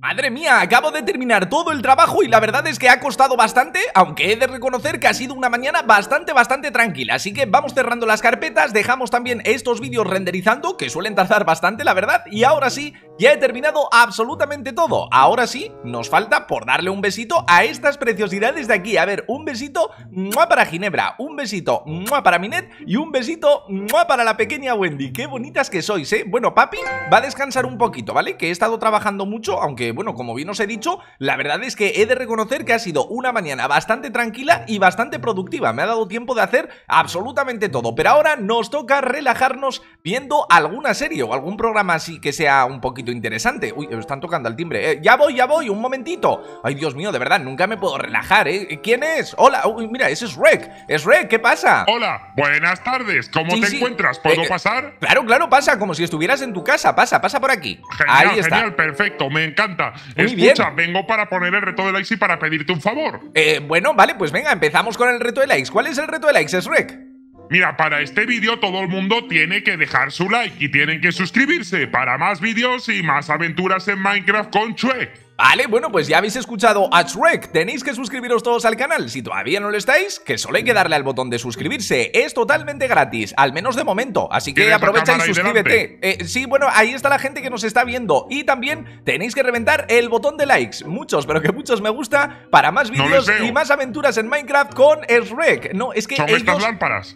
Madre mía, acabo de terminar todo el trabajo y la verdad es que ha costado bastante, aunque he de reconocer que ha sido una mañana bastante tranquila. Así que vamos cerrando las carpetas, dejamos también estos vídeos renderizando, que suelen tardar bastante, la verdad. Y ahora sí, ya he terminado absolutamente todo. Ahora sí, nos falta por darle un besito a estas preciosidades de aquí. A ver, un besito para Ginebra, un besito para Minet y un besito para la pequeña Wendy. Qué bonitas que sois, ¿eh? Bueno, papi va a descansar un poquito, ¿vale? Que he estado trabajando mucho, aunque bueno, como bien os he dicho, la verdad es que he de reconocer que ha sido una mañana bastante tranquila y bastante productiva. Me ha dado tiempo de hacer absolutamente todo. Pero ahora nos toca relajarnos viendo alguna serie o algún programa así que sea un poquito interesante. Uy, me están tocando al timbre. Ya voy, un momentito. Ay, Dios mío, de verdad, nunca me puedo relajar, ¿eh? ¿Quién es? Hola, uy, mira, ese es Shrek. Es Shrek, ¿qué pasa? Hola, buenas tardes. ¿Cómo te encuentras? ¿Puedo pasar? Claro, pasa, como si estuvieras en tu casa. Pasa por aquí. Genial, ahí está. Genial, perfecto, me encanta. Muy bien. Vengo para poner el reto de likes y para pedirte un favor. Bueno, vale, pues venga, empezamos con el reto de likes. ¿Cuál es el reto de likes, Shrek? Mira, para este vídeo todo el mundo tiene que dejar su like y tienen que suscribirse para más vídeos y más aventuras en Minecraft con Shrek. Vale, bueno, pues ya habéis escuchado a Shrek. Tenéis que suscribiros todos al canal. Si todavía no lo estáis, que solo hay que darle al botón de suscribirse. Es totalmente gratis, al menos de momento. Así que aprovecha y suscríbete. Sí, bueno, ahí está la gente que nos está viendo. Y también tenéis que reventar el botón de likes. Muchos, pero que muchos me gusta. Para más vídeos y más aventuras en Minecraft con Shrek. No, es que ¿son estas lámparas?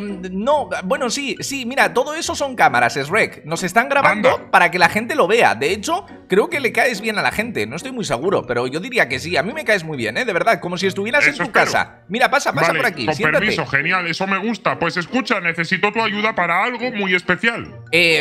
No, bueno, sí, mira, todo eso son cámaras, Shrek. Nos están grabando para que la gente lo vea. De hecho, creo que le caes bien a la gente. No estoy muy seguro, pero yo diría que sí. A mí me caes muy bien, de verdad, como si estuvieras en tu casa. Mira, pasa por aquí, con siéntate. Permiso, genial, eso me gusta. Pues escucha, necesito tu ayuda para algo muy especial.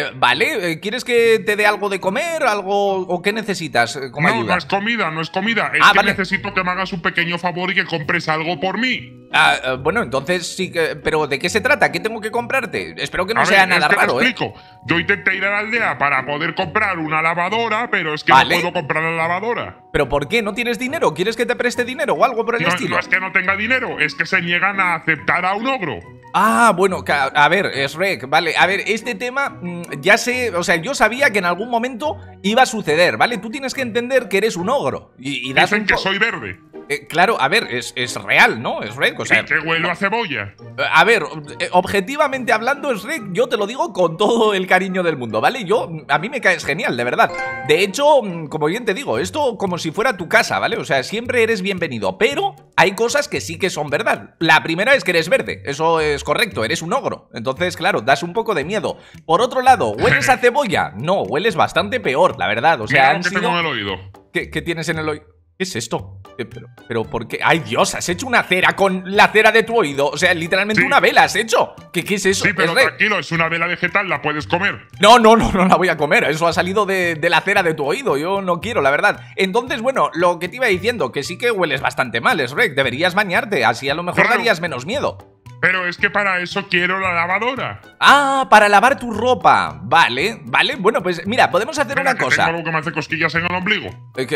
Vale, ¿quieres que te dé algo de comer, algo o qué necesitas como ayuda? No es comida. Es que necesito que me hagas un pequeño favor y que compres algo por mí. Bueno, entonces sí que… ¿Pero de qué se trata? ¿Qué tengo que comprarte? Espero que no sea nada raro, te explico. Yo intenté ir a la aldea para poder comprar una lavadora, pero es que no puedo comprar la lavadora. ¿Pero por qué? ¿No tienes dinero? ¿Quieres que te preste dinero o algo por el estilo? No es que no tenga dinero, es que se niegan a aceptar a un ogro. Bueno, a ver, Shrek, vale, a ver, este tema ya sé, o sea, yo sabía que en algún momento iba a suceder, ¿vale? Tú tienes que entender que eres un ogro y das Dicen que soy verde. Claro, a ver, es real, ¿no? Shrek, o sea… Sí, que huelo a cebolla. A ver, objetivamente hablando, Shrek, yo te lo digo con todo el cariño del mundo, ¿vale? A mí me caes genial, de verdad. De hecho, como bien te digo, esto como si fuera tu casa, ¿vale? O sea, siempre eres bienvenido, pero hay cosas que sí que son verdad. La primera es que eres verde, eso es correcto, eres un ogro. Entonces, claro, das un poco de miedo. Por otro lado, ¿hueles a cebolla? No, hueles bastante peor, la verdad. O sea, mira lo que tengo en el oído. ¿Qué tienes en el oído? ¿Qué es esto? Pero ¿por qué? ¡Ay, Dios! ¿Has hecho una cera con la cera de tu oído? O sea, literalmente una vela has hecho. ¿Qué es eso? Sí, pero tranquilo, es una vela vegetal, la puedes comer. No la voy a comer. Eso ha salido de la cera de tu oído. Yo no quiero, la verdad. Entonces, bueno, lo que te iba diciendo, que sí que hueles bastante mal, Shrek. Deberías bañarte, así a lo mejor darías menos miedo. Pero es que para eso quiero la lavadora. Para lavar tu ropa. Vale. Bueno, pues mira, podemos hacer una cosa. Tengo algo que me hace cosquillas en el ombligo.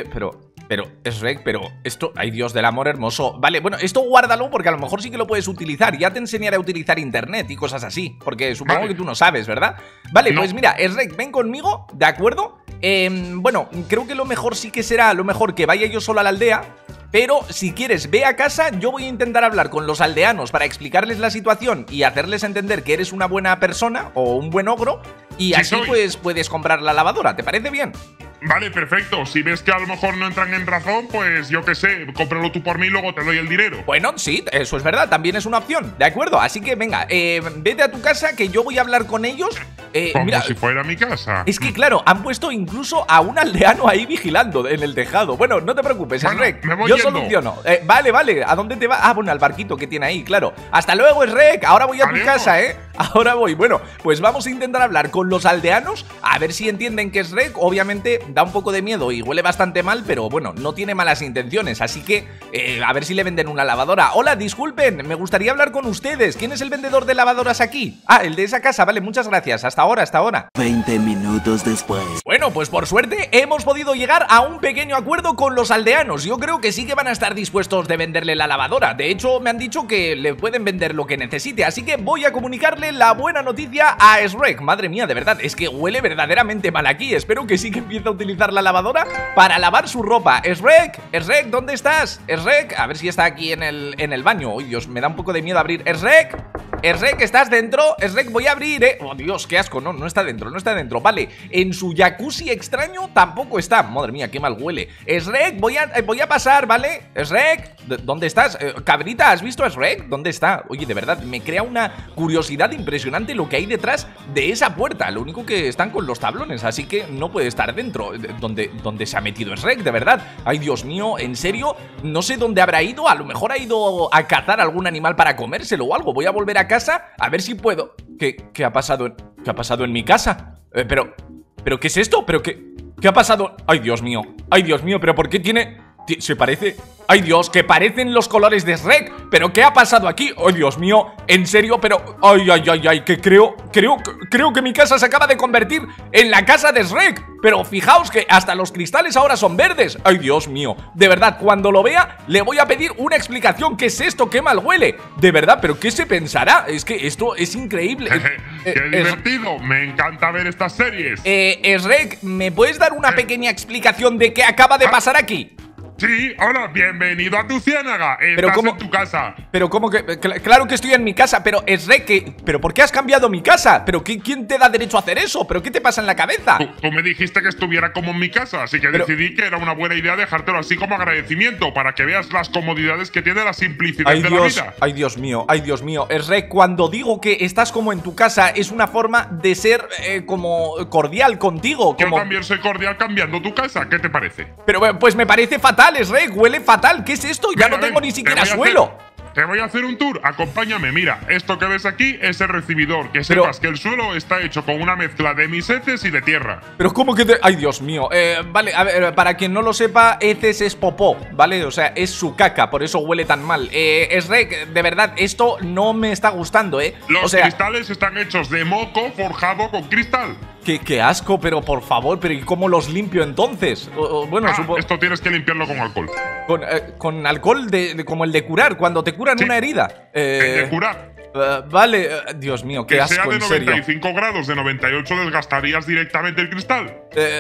Pero, Shrek, esto… ¡Ay, Dios del amor hermoso! Vale, bueno, esto guárdalo porque a lo mejor sí que lo puedes utilizar. Ya te enseñaré a utilizar internet y cosas así. Porque supongo que tú no sabes, ¿verdad? Vale, pues mira, Shrek, ven conmigo, ¿de acuerdo? Bueno, creo que lo mejor sí que será que vaya yo solo a la aldea. Pero si quieres, ve a casa, yo voy a intentar hablar con los aldeanos para explicarles la situación y hacerles entender que eres una buena persona o un buen ogro. Y así pues puedes comprar la lavadora, ¿te parece bien? Vale, perfecto. Si ves que a lo mejor no entran en razón, pues yo qué sé, cómpralo tú por mí y luego te doy el dinero. Bueno, sí, eso es verdad, también es una opción, ¿de acuerdo? Así que venga, vete a tu casa que yo voy a hablar con ellos. Como mira, si fuera mi casa. Es que claro, han puesto incluso a un aldeano ahí vigilando en el tejado. Bueno, no te preocupes, Shrek, yo soluciono. Vale, ¿a dónde te vas? Bueno, al barquito que tiene ahí, claro. Hasta luego, Shrek, ahora voy a tu casa, Ahora voy. Bueno, pues vamos a intentar hablar con los aldeanos, a ver si entienden que Shrek, obviamente, da un poco de miedo y huele bastante mal, pero bueno, no tiene malas intenciones, así que a ver si le venden una lavadora. Hola, disculpen, me gustaría hablar con ustedes. ¿Quién es el vendedor de lavadoras aquí? El de esa casa, vale, muchas gracias, hasta hasta ahora, hasta ahora. 20 minutos después. Bueno, pues por suerte hemos podido llegar a un pequeño acuerdo con los aldeanos. Yo creo que sí que van a estar dispuestos de venderle la lavadora. De hecho, me han dicho que le pueden vender lo que necesite. Así que voy a comunicarle la buena noticia a Shrek. Madre mía, de verdad, es que huele verdaderamente mal aquí. Espero que sí que empiece a utilizar la lavadora para lavar su ropa. Shrek, ¿dónde estás? Shrek, a ver si está aquí en el baño. Oh, Dios, me da un poco de miedo abrir. Shrek, ¿estás dentro? Shrek, voy a abrir, Oh, Dios, qué asco, no está dentro, no está dentro. Vale, en su jacuzzi extraño tampoco está. Madre mía, qué mal huele. Shrek, voy a pasar, ¿vale? Shrek, ¿dónde estás? Cabrita, ¿has visto a Shrek? ¿Dónde está? Oye, de verdad, me crea una curiosidad impresionante lo que hay detrás de esa puerta. Lo único que están con los tablones, así que no puede estar dentro. ¿Dónde se ha metido Shrek? De verdad. Ay, Dios mío, en serio, no sé dónde habrá ido. A lo mejor ha ido a cazar algún animal para comérselo o algo. Voy a volver a casa a ver si puedo. ¿Qué ha pasado en mi casa? Pero ¿qué es esto? ¿Qué ha pasado? Ay, Dios mío, pero ¿por qué tiene? Se parece. Ay, Dios, que parecen los colores de Shrek. ¿Pero qué ha pasado aquí? Ay, Dios mío, en serio, pero... Ay, que creo que mi casa se acaba de convertir en la casa de Shrek. Pero fijaos que hasta los cristales ahora son verdes. Ay, Dios mío, de verdad, cuando lo vea le voy a pedir una explicación. ¿Qué es esto? ¿Qué mal huele? De verdad, ¿pero qué se pensará? Es que esto es increíble. ¡Qué divertido! Me encanta ver estas series. Shrek, ¿me puedes dar una pequeña explicación de qué acaba de pasar aquí? Sí, hola, bienvenido a tu ciénaga. Estás en tu casa. Pero ¿cómo que? Claro que estoy en mi casa, pero Shrek, ¿pero por qué has cambiado mi casa? ¿Pero quién te da derecho a hacer eso? ¿Pero qué te pasa en la cabeza? Tú me dijiste que estuviera como en mi casa, así que decidí que era una buena idea dejártelo así como agradecimiento, para que veas las comodidades que tiene la simplicidad de la vida. Ay, Dios mío, Shrek, cuando digo que estás como en tu casa, es una forma de ser como cordial contigo. Yo también soy cordial cambiando tu casa, ¿qué te parece? Pero pues me parece fatal, Shrek, huele fatal. ¿Qué es esto? Ya no tengo ni siquiera suelo. Te voy a hacer un tour, acompáñame. Mira, esto que ves aquí es el recibidor. Que sepas que el suelo está hecho con una mezcla de mis heces y de tierra. Pero ¿cómo que Ay, Dios mío, vale, a ver, para quien no lo sepa, heces es popó, ¿vale? O sea, es su caca, por eso huele tan mal. Shrek, de verdad, esto no me está gustando, Los cristales están hechos de moco forjado con cristal. Qué asco, pero por favor, pero ¿y cómo los limpio entonces? Bueno, esto tienes que limpiarlo con alcohol. ¿Con alcohol como el de curar, cuando te curan una herida? El de curar. Vale, Dios mío, qué asco, en serio. Que sea de 95 grados, de 98 desgastarías directamente el cristal.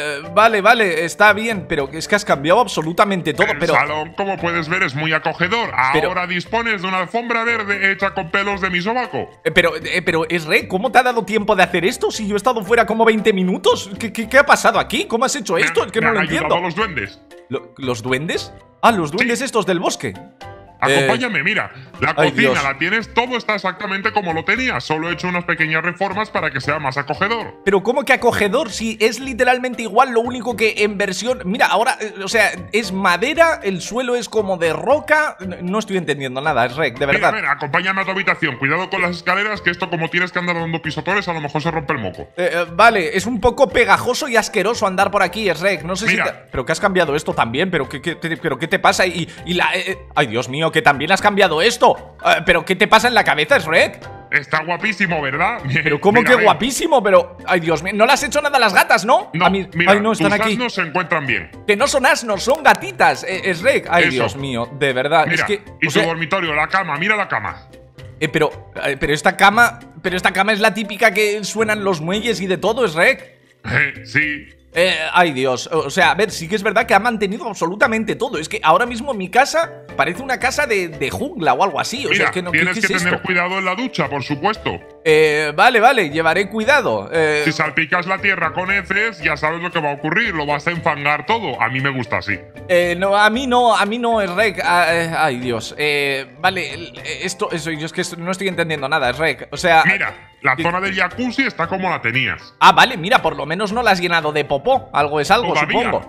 Vale, está bien, pero es que has cambiado absolutamente todo. El salón, como puedes ver, es muy acogedor. Ahora dispones de una alfombra verde hecha con pelos de mi sobaco. Pero Shrek, ¿cómo te ha dado tiempo de hacer esto si yo he estado fuera como 20 minutos? ¿Qué ha pasado aquí? ¿Cómo has hecho esto? Es que no lo entiendo. Los duendes. ¿Los duendes? Ah, los duendes estos del bosque. Acompáñame, mira, la cocina la tienes, todo está exactamente como lo tenías. Solo he hecho unas pequeñas reformas para que sea más acogedor. Pero ¿cómo que acogedor? Si es literalmente igual, lo único que en versión... Mira, ahora, o sea, es madera, el suelo es como de roca. No estoy entendiendo nada, Shrek, de verdad. Mira, acompáñame a tu habitación, cuidado con las escaleras, que esto como tienes que andar dando pisotones, a lo mejor se rompe el moco. Vale, es un poco pegajoso y asqueroso andar por aquí, Shrek. No sé si... Pero que has cambiado esto también, pero ¿qué te pasa? Y la... Ay, Dios mío, que también has cambiado esto. ¿Pero qué te pasa en la cabeza, Shrek? Está guapísimo, ¿verdad? Pero ¿cómo que guapísimo? Pero... Ay, Dios mío, no le has hecho nada a las gatas, ¿no? No, mira, no, están aquí. Tus asnos se encuentran bien. Que no son asnos, son gatitas, Shrek. Ay, Dios mío, de verdad. Mira, es que, y tu dormitorio, la cama, mira la cama. Pero esta cama es la típica que suenan los muelles y de todo, Shrek. Sí. Ay, Dios, o sea, a ver, sí que es verdad que ha mantenido absolutamente todo. Es que ahora mismo mi casa parece una casa de jungla o algo así. O sea, es que no, tienes ¿qué que es tener esto? cuidado en la ducha, por supuesto. Vale, llevaré cuidado. Si salpicas la tierra con heces, ya sabes lo que va a ocurrir, lo vas a enfangar todo. A mí me gusta así. No, a mí no, Shrek. Ay, Dios. Vale, yo es que no estoy entendiendo nada, Shrek. O sea... Mira, la zona del jacuzzi está como la tenías. Ah, vale, mira, por lo menos no la has llenado de popó. Algo es algo, ¿Todavía? supongo.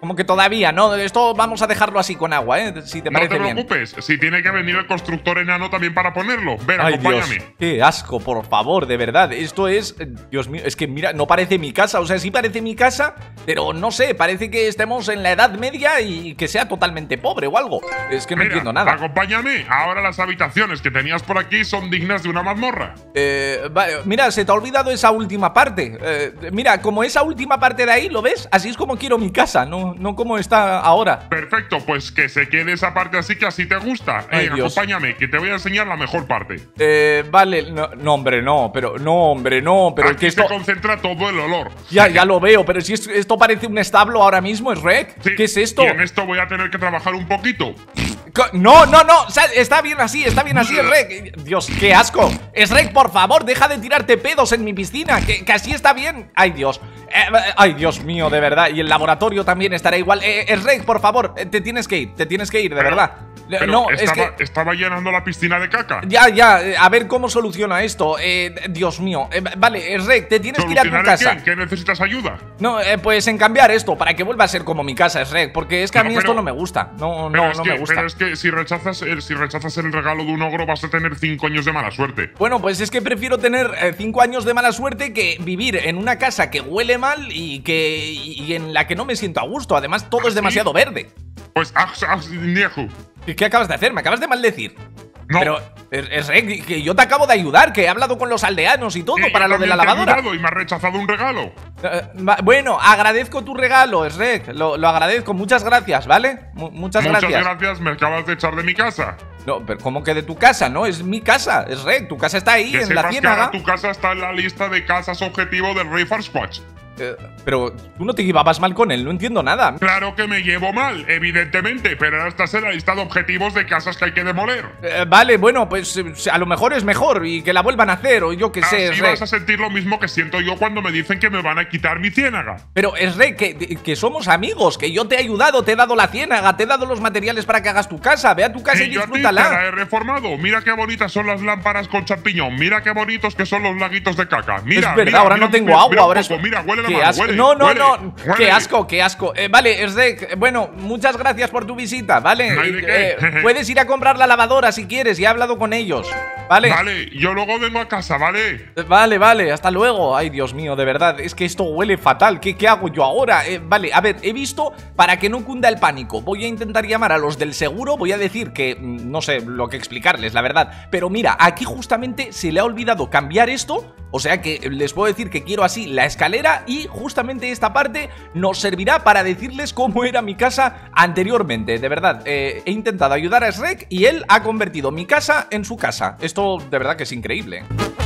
Como que todavía, ¿no? Esto vamos a dejarlo así con agua, si te parece bien. No te preocupes, si tiene que venir el constructor enano también para ponerlo. Ven, Ay, acompáñame. Dios, qué asco, por favor, de verdad. Esto es, Dios mío, es que mira, no parece mi casa. O sea, sí parece mi casa, pero no sé, parece que estemos en la Edad Media y que sea totalmente pobre o algo. Es que no entiendo nada. Acompáñame. Ahora las habitaciones que tenías por aquí son dignas de una mazmorra. Vale, mira, se te ha olvidado esa última parte. Mira, como esa última parte de ahí, ¿lo ves? Así es como quiero mi casa, no como está ahora. Perfecto, pues que se quede esa parte así, que así te gusta. Ay, Acompáñame, que te voy a enseñar la mejor parte. Vale, no, hombre, no, pero Aquí que esto... se concentra todo el olor. Ya lo veo, pero si esto parece un establo ahora mismo, ¿es Rek? Sí, ¿Qué es esto? Y en esto voy a tener que trabajar un poquito. No, o sea, está bien así, Shrek. Dios, qué asco. Shrek, por favor, deja de tirarte pedos en mi piscina, que así está bien. Ay, Dios. Ay, Dios mío, de verdad. Y el laboratorio también estará igual. Shrek, por favor, te tienes que ir, de verdad. Pero no, estaba llenando la piscina de caca. Ya, a ver cómo soluciona esto. Dios mío. Vale, Shrek, te tienes que ir a tu casa. ¿Qué necesitas ayuda? No, pues en cambiar esto para que vuelva a ser como mi casa, Shrek. Porque es que a mí esto no me gusta. No me gusta. Pero es que si rechazas el regalo de un ogro vas a tener 5 años de mala suerte. Bueno, pues es que prefiero tener 5 años de mala suerte que vivir en una casa que huele mal y en la que no me siento a gusto. Además, todo es demasiado verde. Pues Niehu. ¿Qué acabas de hacer? Me acabas de maldecir. No. Pero, Shrek, que yo te acabo de ayudar, que he hablado con los aldeanos y todo para lo de la lavadora. Y me has rechazado un regalo. Bueno, agradezco tu regalo, Shrek. Lo agradezco, muchas gracias, ¿vale? Muchas gracias. Muchas gracias, me acabas de echar de mi casa. No, pero ¿cómo que de tu casa? No, es mi casa, Shrek. Tu casa está ahí, que en la ciénaga. Tu casa está en la lista de casas objetivo del Rey Farsquatch. Pero tú no te llevabas mal con él, no entiendo nada. Claro que me llevo mal, evidentemente, pero ahora estás en la lista de objetivos de casas que hay que demoler. Vale, bueno, pues a lo mejor es mejor y que la vuelvan a hacer, o yo qué sé, Así vas a sentir lo mismo que siento yo cuando me dicen que me van a quitar mi ciénaga. Pero es Rey, que somos amigos, que yo te he ayudado, te he dado la ciénaga, te he dado los materiales para que hagas tu casa. Ve a tu casa y disfrútala. Yo a ti te la he reformado. Mira qué bonitas son las lámparas con champiñón. Mira qué bonitos que son los laguitos de caca. Mira, es verdad, ahora no tengo agua, ahora es... Mira, huele la mano, huele. No. Qué asco. Vale, Shrek, bueno, muchas gracias por tu visita, ¿vale? No hay de qué. Puedes ir a comprar la lavadora si quieres, ya he hablado con ellos, ¿vale? Vale, yo luego vengo a casa, ¿vale? Vale, hasta luego. Ay, Dios mío, de verdad, es que esto huele fatal. ¿Qué hago yo ahora? Vale, a ver, he visto, para que no cunda el pánico, voy a intentar llamar a los del seguro, voy a decir que, no sé lo que explicarles, la verdad. Pero mira, aquí justamente se le ha olvidado cambiar esto. O sea que les puedo decir que quiero así la escalera y justamente esta parte nos servirá para decirles cómo era mi casa anteriormente. De verdad, he intentado ayudar a Shrek y él ha convertido mi casa en su casa. Esto de verdad que es increíble.